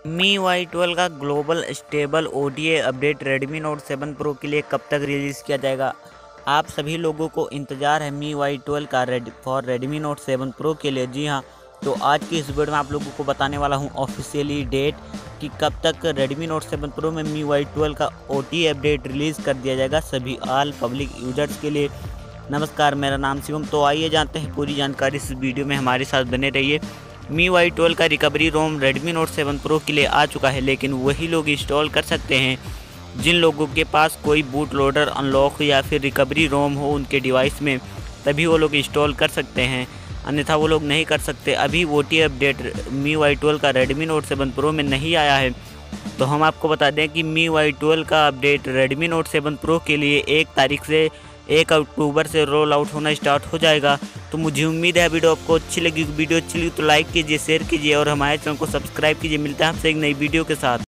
MIUI 12 का global stable OTA update Redmi Note 7 Pro के लिए कब तक रिलीज़ किया जाएगा। आप सभी लोगों को इंतज़ार है MIUI 12 का Redmi Note 7 Pro के लिए। जी हाँ, तो आज की इस वीडियो में आप लोगों को बताने वाला हूं ऑफिशियली डेट कि कब तक Redmi Note 7 Pro में MIUI 12 का OTA अपडेट रिलीज़ कर दिया जाएगा सभी ऑल पब्लिक यूजर्स के लिए। नमस्कार, मेरा नाम शिवम। तो आइए जानते हैं पूरी जानकारी इस वीडियो में, हमारे साथ बने रहिए। MIUI 12 का recovery ROM Redmi Note 7 Pro के लिए आ चुका है, लेकिन वही लोग इंस्टॉल कर सकते हैं जिन लोगों के पास कोई बूट लोडर अनलॉक या फिर रिकवरी रोम हो उनके डिवाइस में, तभी वो लोग इंस्टॉल कर सकते हैं, अन्यथा वो लोग नहीं कर सकते। अभी OTA अपडेट MIUI 12 का Redmi Note 7 Pro में नहीं आया है, तो हम आपको बता दें कि MIUI 12 का अपडेट Redmi Note 7 Pro के लिए 1 तारीख से 1 अक्टूबर से रोल आउट होना स्टार्ट हो जाएगा। तो मुझे उम्मीद है वीडियो आपको अच्छी लगी। वीडियो अच्छी लगी तो लाइक कीजिए, शेयर कीजिए और हमारे चैनल को सब्सक्राइब कीजिए। मिलते हैं आपसे एक नई वीडियो के साथ।